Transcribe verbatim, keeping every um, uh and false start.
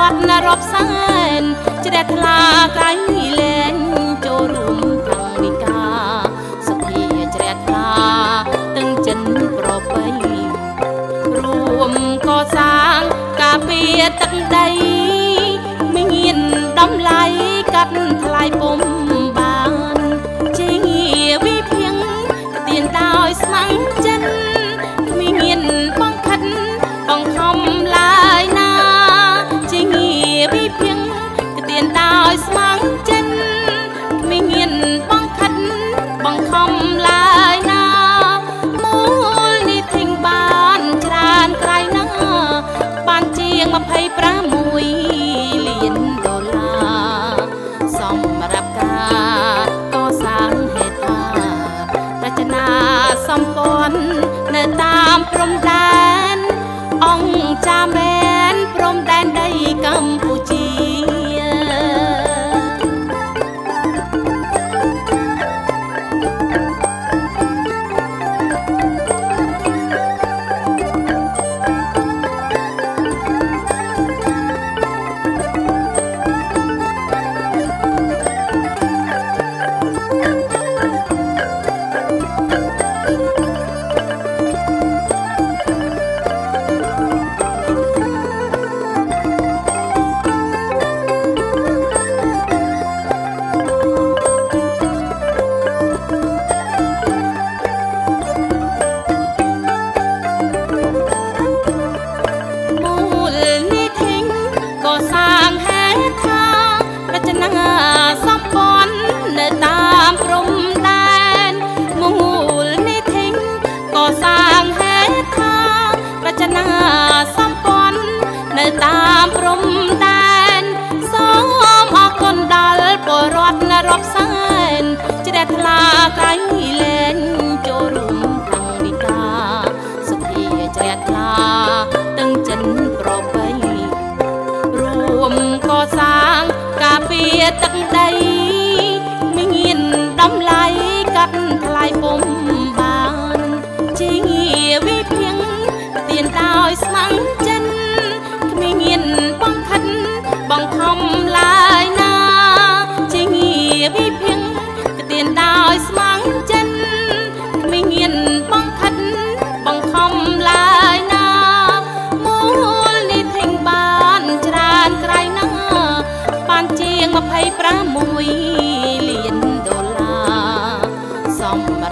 រដ្ឋនរបសែនជ្រះថ្លាក្រៃលែងចូលរួមខាងវិការសុភាជ្រះថ្លាទាំងចិនប្របីរួមកសាងការពារទឹកដីមានដំឡៃកាត់ថ្លៃពុំបានជាវិភាំងទៀនដោយស្ម័គ្រចិត្តមានបង្ខិតបង្ខំឡើយណាជាវិភាំងទៀនដោយស្ម័គ្រចិត្តមានបង្ខិតបង្ខំឡើយណាមូលនិធិបានច្រើនក្រៃណាបានជាងម្ភៃប្រាំមួយលានដុល្លារសម្រាប់ការកសាងហេដ្ឋារចនាសម្ព័ន្ធនៅតាមព្រំដែនអង្គចាមែនព្រំដែនដីកម្ពុជាតាមព្រំដែនសូមអរគុណដល់ពលរដ្ឋនរបសែនជ្រះថ្លាក្រៃលែងចូលរួមខាងវិការសុភាជ្រះថ្លាទាំងចិនប្របីរួមកសាងការពារទឹកដីមានដំឡៃកាត់ថ្លៃពុំបានជាវិភាំងទៀនដោយស្ម័គ្រចិត្តមានបង្ខិតបង្ខំឡើយណាជាវិភាំងទៀនដោយស្ម័គ្រចិត្តមានបង្ខិតបង្ខំឡើយណាមូលនិធិបានច្រើនក្រៃណាបានជាងម្ភៃប្រាំមួយលានដុល្លារសម្